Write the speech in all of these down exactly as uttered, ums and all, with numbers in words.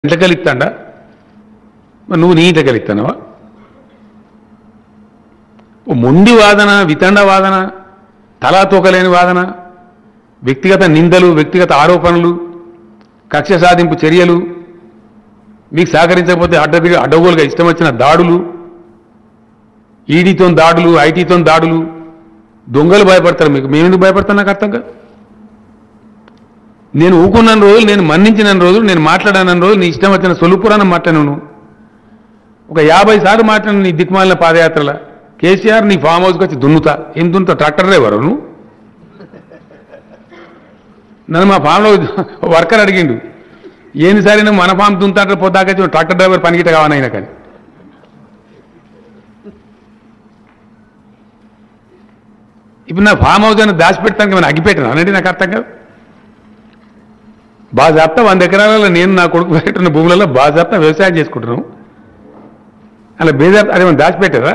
ఇంట్లో కలిస్తాడా మరి నువ్వు నీ ఇంట్లో కలిస్తానవా? మొండి వాదన, వితండ వాదన, తలా తోకలేని వాదన, వ్యక్తిగత నిందలు, వ్యక్తిగత ఆరోపణలు, కక్ష సాధింపు చర్యలు, మీకు సహకరించకపోతే అడ్డదిగా అడ్డగోలుగా ఇష్టం వచ్చిన దాడులు, ఈడీతో దాడులు, ఐటీతో దాడులు. దొంగలు భయపడతారు మీకు, మేమెందుకు భయపడతాను నాకు అర్థం కాదు. నేను ఊకున్న రోజులు, నేను మన్నించిన రోజులు, నేను మాట్లాడాన రోజులు నీ ఇష్టం వచ్చిన సొలుపురాన్ని మాట్లాడాను. ఒక యాభై సార్లు మాట్లాడిన నీ దిక్మాలిన పాదయాత్రల కేసీఆర్ నీ ఫామ్ హౌస్కి వచ్చి దున్నుతా. ఏం దున్నుతా? ట్రాక్టర్ డ్రైవరు నువ్వు? నన్ను మా ఫామ్లో వర్కర్ అడిగిండు, ఏంది సరే నువ్వు మన ఫామ్ దున్నుతా పొద్దాకొచ్చి ట్రాక్టర్ డ్రైవర్ పనికిట కావాలైనా కానీ. ఇప్పుడు నా ఫామ్ హౌస్ అని దాచిపెడతానికి మనం అగ్గిపెట్టాను అనేది నాకు అర్థం కాదు. బాజాప్తా వంద ఎకరాలలో నేను నా కొడుకు పెట్టిన భూములలో బాజాప్తా వ్యవసాయం చేసుకుంటున్నాం. అలా బేజాప్తా అదేమో దాచిపెట్టారా?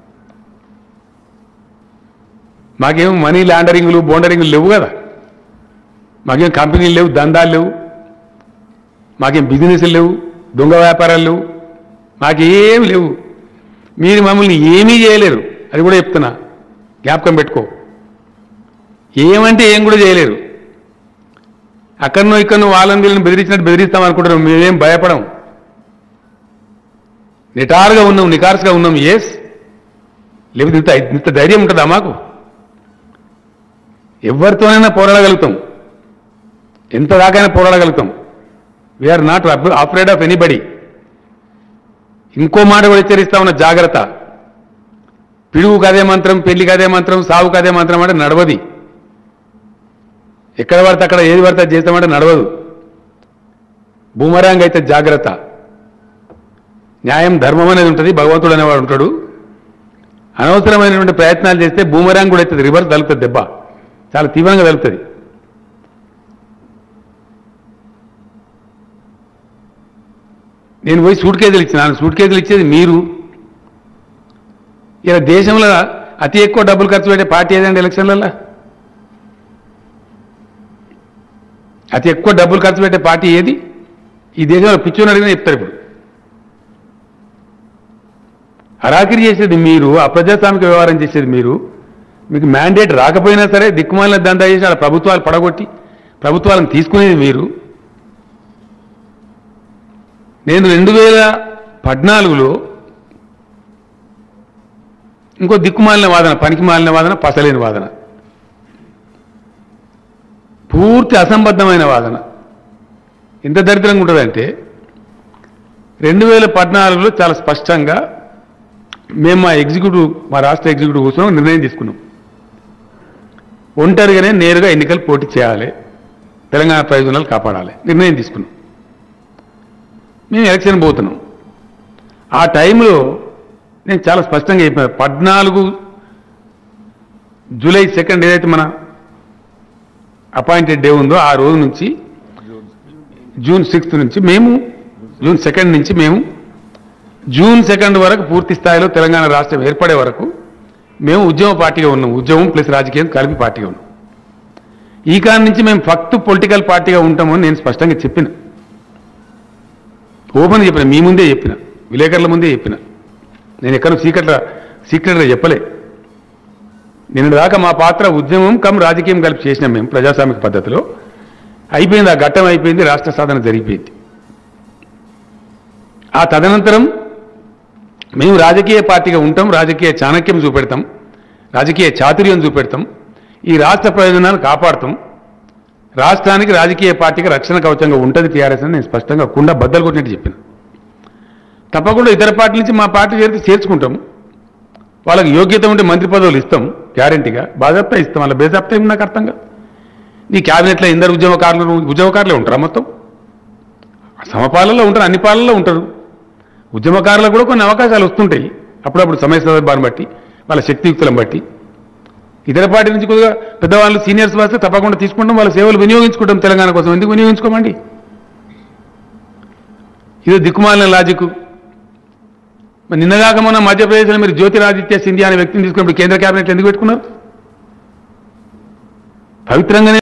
మాకేం మనీ లాండరింగ్లు, బోండరింగ్లు లేవు కదా. మాకేం కంపెనీలు లేవు, దందాలు లేవు, మాకేం బిజినెస్లు లేవు, దొంగ వ్యాపారాలు లేవు, మాకేం లేవు. మీరు మమ్మల్ని ఏమీ చేయలేరు, అది కూడా చెప్తున్నా, జ్ఞాపకం పెట్టుకో. ఏమంటే ఏం కూడా చేయలేరు. అక్కడనో ఇక్కడనో వాళ్ళని వీళ్ళని బెదిరించినట్టు బెదిరిస్తాం అనుకుంటున్నాం. మేమేం భయపడం, నిటారుగా ఉన్నాం, నికార్స్గా ఉన్నాం. ఎస్, లేకపోతే ఇంత ఇంత ధైర్యం ఉంటుందా మాకు? ఎవరితోనైనా పోరాడగలుగుతాం, ఎంత దాకైనా పోరాడగలుగుతాం. We are not afraid of anybody. ఇంకో మాట కూడా హెచ్చరిస్తా ఉన్న, జాగ్రత్త. పిడుగుకు అదే మంత్రం, పెళ్లికి అదే మంత్రం, సావుకు అదే మంత్రం అంటే నడవది. ఎక్కడ పడితే అక్కడ ఏది పడితే చేస్తామంటే నడవదు. బూమరాంగ్ అయితే జాగ్రత్త. న్యాయం, ధర్మం అనేది ఉంటుంది, భగవంతుడు అనేవాడు ఉంటాడు. అనవసరమైనటువంటి ప్రయత్నాలు చేస్తే బూమరాంగ్ కూడా అవుతుంది, రివర్స్ తలుపుతుంది, దెబ్బ చాలా తీవ్రంగా తలుపుతుంది. నేను పోయి సూట్ కేజీలు ఇచ్చినాను, సూట్ కేజీలు ఇచ్చేది మీరు. ఇలా దేశంలో అతి ఎక్కువ డబ్బులు ఖర్చు పెట్టే పార్టీ ఏదండి ఎలక్షన్లలో? అతి ఎక్కువ డబ్బులు ఖర్చు పెట్టే పార్టీ ఏది ఈ దేశంలో? పిచ్చోని అడిగినా చెప్తారు. ఇప్పుడు హరాకిరి చేసేది మీరు, అప్రజాస్వామిక వ్యవహారం చేసేది మీరు. మీకు మ్యాండేట్ రాకపోయినా సరే దిక్కుమాలిన దందా చేసి అలా ప్రభుత్వాలు పడగొట్టి ప్రభుత్వాలను తీసుకునేది మీరు. నేను రెండు వేల పద్నాలుగులో ఇంకో దిక్కుమాలిన వాదన, పనికి మాలిన వాదన, పసలేని వాదన, పూర్తి అసంబద్ధమైన వాదన. ఎంత దరిద్రంగా ఉంటుందంటే, రెండు వేల పద్నాలుగులో చాలా స్పష్టంగా మేము మా ఎగ్జిక్యూటివ్, మా రాష్ట్ర ఎగ్జిక్యూటివ్ కూర్చొని నిర్ణయం తీసుకున్నాం. ఒంటరిగానే నేరుగా ఎన్నికలు పోటీ చేయాలి, తెలంగాణ ప్రయోజనాలు కాపాడాలి నిర్ణయం తీసుకున్నాం. మేము ఎలక్షన్ పోతున్నాం. ఆ టైంలో నేను చాలా స్పష్టంగా చెప్పాను, పద్నాలుగు జూలై సెకండ్ ఏదైతే మన అపాయింటెడ్ డే ఉందో ఆ రోజు నుంచి జూన్ సిక్స్త్ నుంచి మేము జూన్ సెకండ్ నుంచి మేము జూన్ సెకండ్ వరకు పూర్తి స్థాయిలో తెలంగాణ రాష్ట్రం ఏర్పడే వరకు మేము ఉద్యమ పార్టీగా ఉన్నాం. ఉద్యమం ప్లస్ రాజకీయం కలిపి పార్టీగా ఉన్నాం. ఈ కారణం నుంచి మేము ఫక్త్ పొలిటికల్ పార్టీగా ఉంటామని నేను స్పష్టంగా చెప్పిన, ఓపెన్ చెప్పిన, మీ ముందే చెప్పిన, విలేకరుల ముందే చెప్పిన. నేను ఎక్కడ సీక్రెట్ సీక్రెట్గా చెప్పలే. నిన్న దాకా మా పాత్ర ఉద్యమం కమ్ రాజకీయం కలిపి చేసినాం మేము ప్రజాస్వామిక పద్ధతిలో. అయిపోయింది, ఆ ఘట్టం అయిపోయింది, రాష్ట్ర సాధన జరిగిపోయింది. ఆ తదనంతరం మేము రాజకీయ పార్టీగా ఉంటాం, రాజకీయ చాణక్యం చూపెడతాం, రాజకీయ చాతుర్యం చూపెడతాం, ఈ రాష్ట్ర ప్రయోజనాలు కాపాడుతాం, రాష్ట్రానికి రాజకీయ పార్టీకి రక్షణ కవచంగా ఉంటుంది టీఆర్ఎస్ అని నేను స్పష్టంగా కుండా బద్దలు కొట్టినట్టు చెప్పిన. తప్పకుండా ఇతర పార్టీల నుంచి మా పార్టీ చేరితే చేర్చుకుంటాం. వాళ్ళకి యోగ్యత ఉంటే మంత్రి పదవులు ఇస్తాం, గ్యారంటీగా బాజాప్తా ఇస్తాం. అలా బేజాప్తా ఏమి నాకు అర్థం కాదు. నీ క్యాబినెట్లో ఇందరు ఉద్యమకారులు ఉద్యమకారులే ఉంటారా? మొత్తం సమపాలలో ఉంటారు, అన్ని పాలల్లో ఉంటారు. ఉద్యమకారులకు కూడా కొన్ని అవకాశాలు వస్తుంటాయి అప్పుడప్పుడు, సమయ సందర్భాన్ని బట్టి, వాళ్ళ శక్తియుక్తులను బట్టి. ఇతర పార్టీ నుంచి కొద్దిగా పెద్దవాళ్ళు సీనియర్స్ వస్తే తప్పకుండా తీసుకుంటాం, వాళ్ళ సేవలు వినియోగించుకుంటాం తెలంగాణ కోసం. ఎందుకు వినియోగించుకోమండి? ఇదో దిక్కుమాలిన లాజిక్. మరి నిన్నగాక మొన్న మధ్యప్రదేశ్లో మీరు జ్యోతిరాదిత్య సింధియా అనే వ్యక్తిని తీసుకున్నప్పుడు కేంద్ర క్యాబినెట్లో ఎందుకు పెట్టుకున్నారు? పవిత్రంగానే